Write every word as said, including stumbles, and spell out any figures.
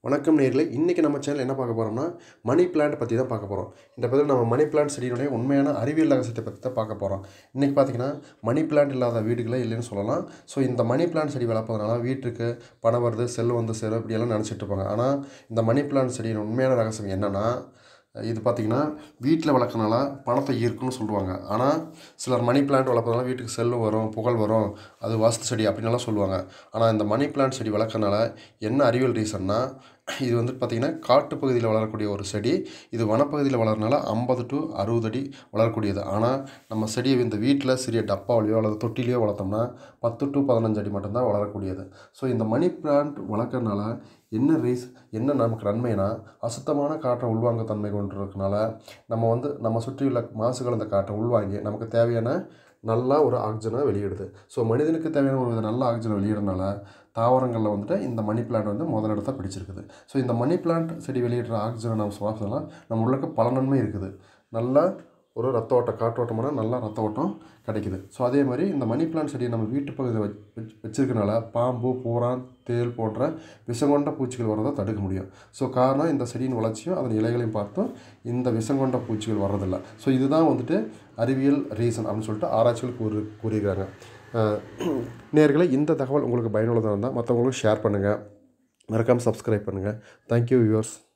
வணக்கம் நேயர்களே, இன்னைக்கு நம்ம சேனல் என்ன பார்க்க போறோம்னா மணி பிளான்ட் பத்தி தான் பார்க்க போறோம். இந்த பதிவில் நம்ம மணி பிளான்ட் செடியினுடைய உண்மையான அறிவியல் ரகசியத்தை பத்தி தான் பார்க்க போறோம். இன்னைக்கு பார்த்தீங்கன்னா மணி பிளான்ட் இல்லாத வீடுகளே இல்லைன்னு சொல்லலாம். ஸோ இந்த மணி பிளான்ட் செடி வளர்ப்பதனால வீட்டுக்கு பணம் வருது, செல்வம் வந்து சேரும் இப்படியெல்லாம் நினச்சிட்டு இருப்பாங்க. ஆனால் இந்த மணி பிளான்ட் செடியின் உண்மையான ரகசியம் என்னன்னா, இது பார்த்திங்கன்னா வீட்டில் வளர்க்கறனால பணத்தை ஈர்க்கும்னு சொல்லுவாங்க. ஆனால் சிலர் மணி பிளான்ட் வளர்ப்பதனால வீட்டுக்கு செல்வம் வரும், புகழ் வரும், அது வாஸ்து செடி அப்படின்லாம் சொல்லுவாங்க. ஆனால் இந்த மணி பிளான்ட் செடி வளர்க்கறனால என்ன அறிவியல் ரீசன்னா, இது வந்து பார்த்திங்கன்னா காட்டு பகுதியில் வளரக்கூடிய ஒரு செடி. இது வனப்பகுதியில் வளர்றனால ஐம்பது டு அறுபது அடி வளரக்கூடியது. ஆனால் நம்ம செடியை இந்த வீட்டில் சிறிய டப்பாவிலையோ அல்லது தொட்டிலையோ வளர்த்தோம்னா பத்து டு பதினஞ்சு அடி மட்டும்தான் வளரக்கூடியது. ஸோ இந்த மணி பிளான்ட் வளர்க்கறனால என்ன ரீஸ் என்ன நமக்கு நன்மைனா, அசுத்தமான காற்றை உள்வாங்க தன்மை கொண்டிருக்கனால நம்ம வந்து நம்ம சுற்றியுள்ள மாசு கலந்த காற்றை உள்வாங்கி நமக்கு தேவையான நல்ல ஒரு ஆக்சிஜனை வெளியிடுது. ஸோ மனிதனுக்கு தேவையான ஒரு நல்ல ஆக்சிஜனை வெளியிடனால தாவரங்களில் வந்துட்டு இந்த மணி பிளான்ட் வந்து முதலிடத்தை பிடிச்சிருக்குது. ஸோ இந்த மணி பிளான்ட் செடி வெளியிடுற ஆக்சிஜனை நம்ம சுவாசலாம் நம்ம உள்ளக்க பல நன்மை இருக்குது. நல்லா ஒரு ரத்த ஓட்டம் காற்றோட்டமான நல்லா ரத்த ஓட்டம் கிடைக்குது. ஸோ அதே மாதிரி இந்த மணி பிளான்ட் செடியை நம்ம வீட்டு பகுதியில் வச் வச் வச்சிருக்கனால பாம்பு, பூரான், தேல் போன்ற விஷங்கொண்ட பூச்சிகள் வரதை தடுக்க முடியும். ஸோ காரணம் இந்த செடியின் வளர்ச்சியும் அதன் இலைகளையும் பார்த்தும் இந்த விஷங்கொண்ட பூச்சிகள் வர்றதில்லை. ஸோ இதுதான் வந்துட்டு அறிவியல் ரீசன் அப்படின்னு சொல்லிட்டு ஆராய்ச்சிகள் கூறி கூறியிருக்காங்க. நேயர்களே, இந்த தகவல் உங்களுக்கு பயனுள்ளதாக இருந்தால் மற்றவங்களுக்கு ஷேர் பண்ணுங்கள், மறக்காமல் சப்ஸ்கிரைப் பண்ணுங்கள். Thank you viewers.